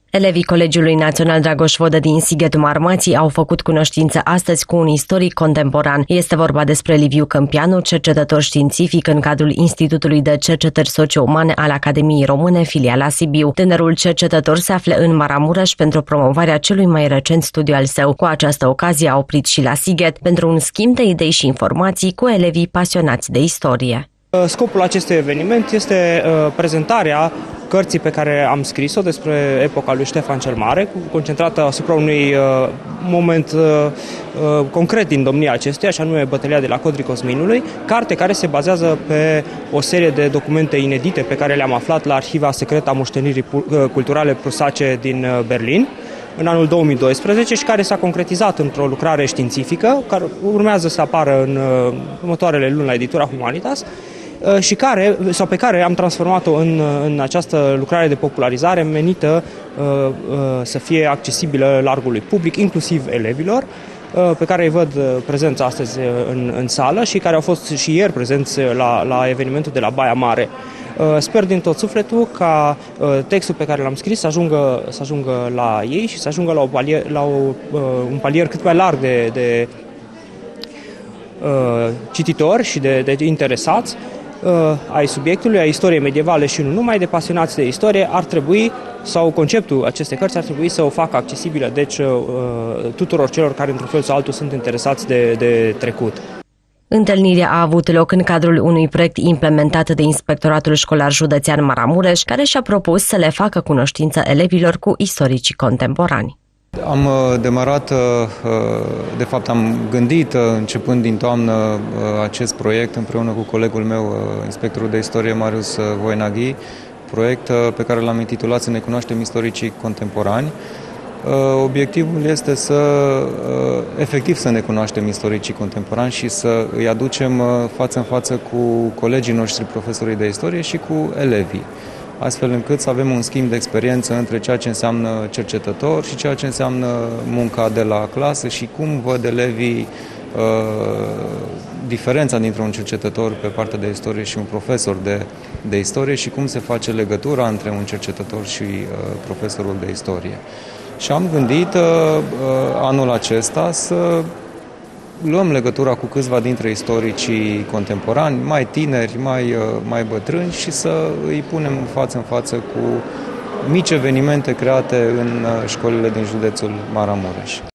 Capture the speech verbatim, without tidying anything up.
Elevii Colegiului Național Dragoș Vodă din Sighetul Marmației au făcut cunoștință astăzi cu un istoric contemporan. Este vorba despre Liviu Câmpianu, cercetător științific în cadrul Institutului de Cercetări Socio-Umane al Academiei Române, filiala Sibiu. Tânărul cercetător se află în Maramureș pentru promovarea celui mai recent studiu al său. Cu această ocazie a oprit și la Sighet pentru un schimb de idei și informații cu elevii pasionați de istorie. Scopul acestui eveniment este prezentarea cărții pe care am scris-o despre epoca lui Ștefan cel Mare, concentrată asupra unui moment concret din domnia acestuia, și anume bătălia de la Codrii Cosminului, carte care se bazează pe o serie de documente inedite pe care le-am aflat la Arhiva Secretă a Moștenirii Culturale Prusace din Berlin în anul două mii doisprezece și care s-a concretizat într-o lucrare științifică care urmează să apară în următoarele luni la editura Humanitas și care, sau pe care am transformat-o în, în această lucrare de popularizare menită uh, uh, să fie accesibilă largului public, inclusiv elevilor, uh, pe care îi văd prezența astăzi în, în sală și care au fost și ieri prezenți la, la evenimentul de la Baia Mare. Uh, sper din tot sufletul ca uh, textul pe care l-am scris să ajungă, să ajungă la ei și să ajungă la, o palier, la o, uh, un palier cât mai larg de, de uh, cititori și de, de interesați ai subiectului, ai istoriei medievale și nu numai, de pasionați de istorie. Ar trebui, sau conceptul acestei cărți ar trebui să o facă accesibilă, deci tuturor celor care într-un fel sau altul sunt interesați de, de trecut. Întâlnirea a avut loc în cadrul unui proiect implementat de Inspectoratul Școlar Județean Maramureș, care și-a propus să le facă cunoștință elevilor cu istoricii contemporani. Am demarat, de fapt am gândit începând din toamnă acest proiect împreună cu colegul meu, inspectorul de istorie Marius Voinaghi, proiect pe care l-am intitulat Să ne cunoaștem istoricii contemporani. Obiectivul este să, efectiv, să ne cunoaștem istoricii contemporani și să îi aducem față în față cu colegii noștri profesorii de istorie și cu elevii, astfel încât să avem un schimb de experiență între ceea ce înseamnă cercetător și ceea ce înseamnă munca de la clasă și cum văd elevii uh, diferența dintre un cercetător pe partea de istorie și un profesor de, de istorie și cum se face legătura între un cercetător și uh, profesorul de istorie. Și am gândit uh, anul acesta să luăm legătura cu câțiva dintre istoricii contemporani, mai tineri, mai, mai bătrâni, și să îi punem față în față cu mici evenimente create în școlile din județul Maramureș.